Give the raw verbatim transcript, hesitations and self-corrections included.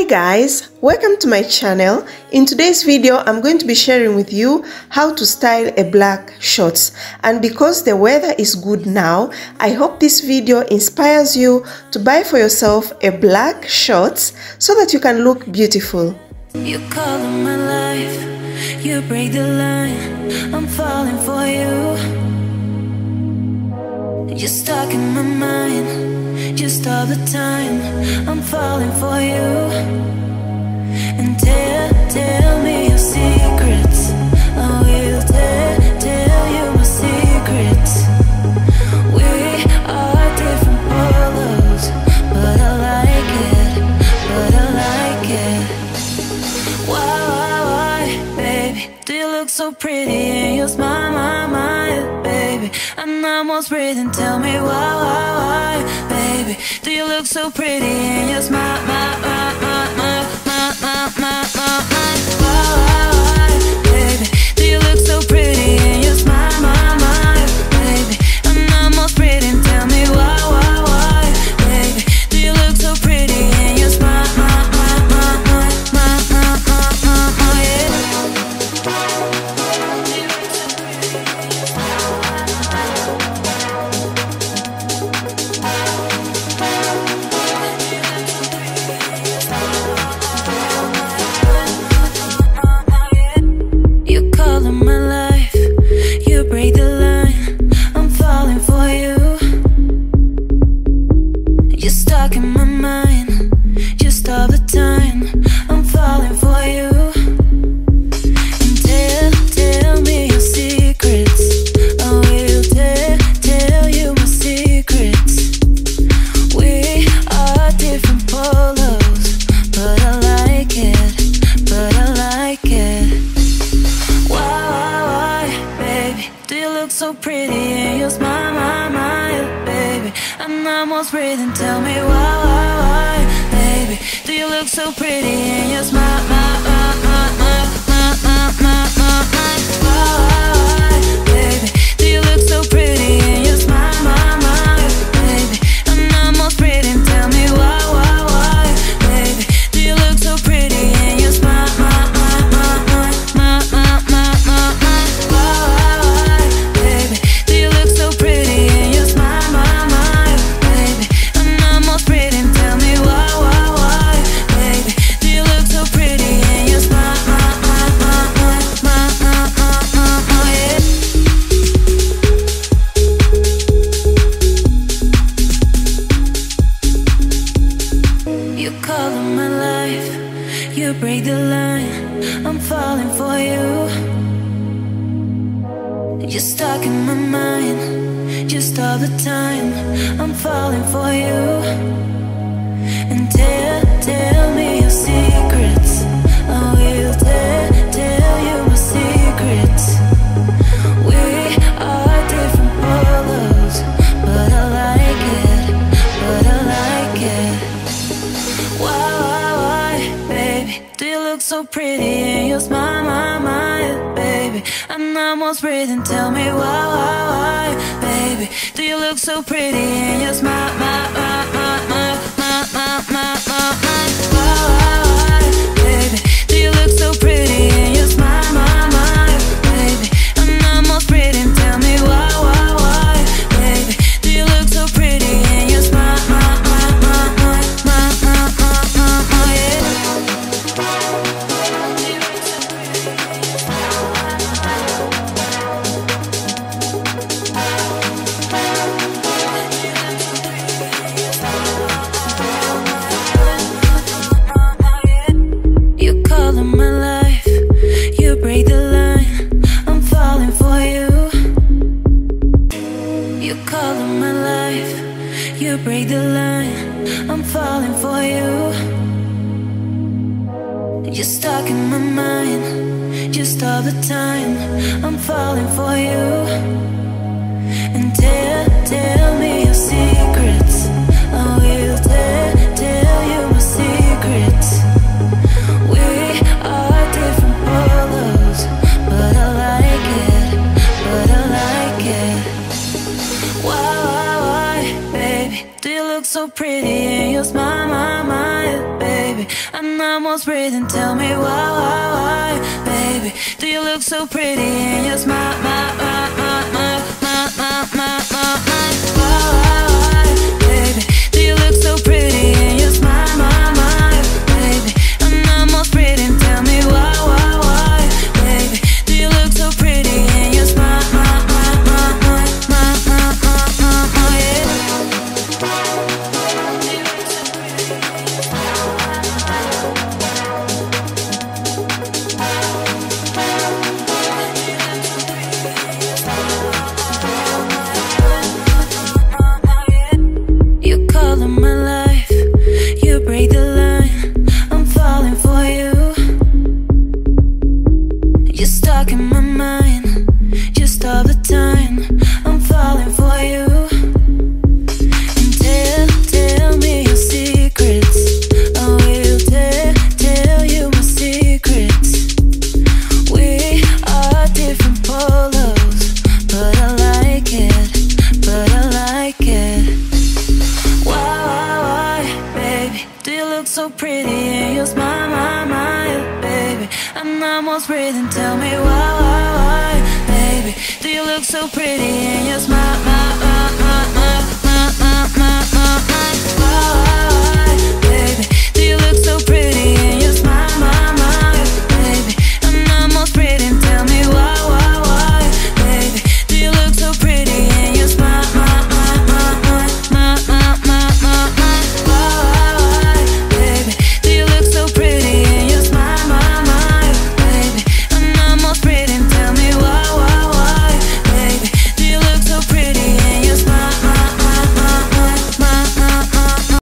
Hi guys, welcome to my channel. In today's video I'm going to be sharing with you how to style a black shorts, and because the weather is good now, I hope this video inspires you to buy for yourself a black shorts so that you can look beautiful. You call in my life, you break the line, I'm falling for you. You're stuck in my mind, just all the time, I'm falling for you. And tell, tell me your secrets, I will tell, tell you my secrets. We are different polos, but I like it, but I like it. Why, why, why, baby, do you look so pretty and your smile, my, my, baby, I'm almost breathing, tell me why, why, why, baby, do you look so pretty and your smile, my, my, my, my, my, my, my, my, my, why, why, why, baby, do you look so pretty and your smile, my, my, baby, I'm almost breathing, tell me why, why, why, baby, do you look so pretty and your smile, my, my, my, my, my, my, my, my, my, yeah. You call in my life, you break the line, I'm falling for you. You're stuck in my mind, just all the time, I'm falling for you. And tell, tell me your secrets, I will tell, tell you my secrets. We are different polos, but I like it, but I like it. Why, why, why, baby, do you look so pretty and your smile, my, my, baby, I'm almost breathing, tell me why, why, why, baby, do you look so pretty and your smile, my, my, my, my, my, my, my, my, my, why, why, why, baby, do you look so pretty and your smile, my, my, baby, I'm almost breathing, tell me why, why, why, baby, do you look so pretty and your smile, my, my, my, my, my, my, my, my, my, why, why, why, baby, do you look so pretty and your smile, my, my, baby, I'm almost breathing, tell me why, why, why, baby, do you look so pretty and your smile, my, my, my, my, my, my, my, my, my, yeah. You call in my life, you break the line, I'm falling for you. You're stuck in my mind, just all the time, I'm falling for you. And tell, tell me your secrets, I will tell, tell you my secrets. We are different polos, but I like it, but I like it. Why, why, why, baby, do you look so pretty and your smile, my, my, baby, I'm almost breathing, tell me why, why, why, baby, do you look so pretty and your smile, my, my, my, my, my, my, my, my, my, why, why, why, baby, do you look so pretty and your smile, my, my, baby, I'm almost breathing, tell me why, why, why, baby, do you look so pretty and your smile, my, my, my, my, my, my, my, my, my, yeah. You call in my life, you break the line, I'm falling for you. You call in my life, you break the line, I'm falling for you. You're stuck in my mind, just all the time, I'm falling for you. And tell, tell me your secrets, I will tell, tell you my secrets. We are different polos, but I like it, but I like it. Why, why, why, baby, do you look so pretty and your smile, my, my, baby, baby, I'm almost breathing. Tell me why, why, why, baby, do you look so pretty in your smile, my, my, my, my, my, my, my, my, my. Why, why, why, baby, do you look so pretty in your smile, my, my, baby, I'm almost breathing. Tell me why, why, why, baby, do you look so pretty in your smile, my, my, my, my, my, my, my, my, my, yeah. You color my life, you break the line, I'm falling for you. You're stuck in my mind, just all the time, I'm falling for you. And tell, tell me your secrets, I will tell, tell you my secrets. We are different polos, but I like it, but I like it. Why, why, why, baby, do you look so pretty in your smile, my, my, baby, I'm almost breathing. Tell me why, why, why, baby, do you look so pretty in your smile, my, my, my, my, my, my, my, my, my. Why,